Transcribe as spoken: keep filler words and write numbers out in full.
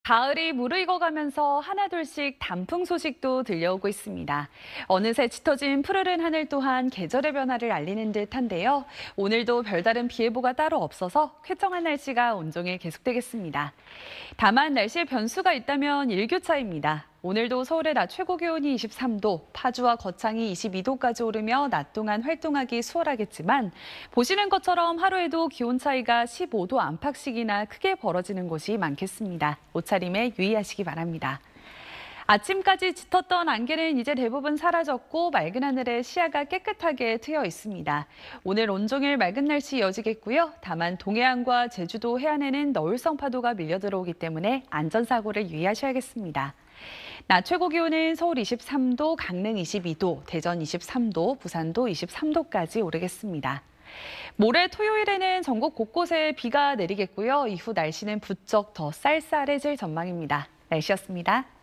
가을이 무르익어가면서 하나둘씩 단풍 소식도 들려오고 있습니다. 어느새 짙어진 푸르른 하늘 또한 계절의 변화를 알리는 듯한데요. 오늘도 별다른 비 예보가 따로 없어서 쾌청한 날씨가 온종일 계속되겠습니다. 다만 날씨에 변수가 있다면 일교차입니다. 오늘도 서울의 낮 최고 기온이 이십삼 도, 파주와 거창이 이십이 도까지 오르며 낮 동안 활동하기 수월하겠지만 보시는 것처럼 하루에도 기온 차이가 십오 도 안팎씩이나 크게 벌어지는 곳이 많겠습니다. 옷차림에 유의하시기 바랍니다. 아침까지 짙었던 안개는 이제 대부분 사라졌고 맑은 하늘에 시야가 깨끗하게 트여 있습니다. 오늘 온종일 맑은 날씨 이어지겠고요. 다만 동해안과 제주도 해안에는 너울성 파도가 밀려 들어오기 때문에 안전사고를 유의하셔야겠습니다. 낮 최고 기온은 서울 이십삼 도, 강릉 이십이 도, 대전 이십삼 도, 부산도 이십삼 도까지 오르겠습니다. 모레 토요일에는 전국 곳곳에 비가 내리겠고요. 이후 날씨는 부쩍 더 쌀쌀해질 전망입니다. 날씨였습니다.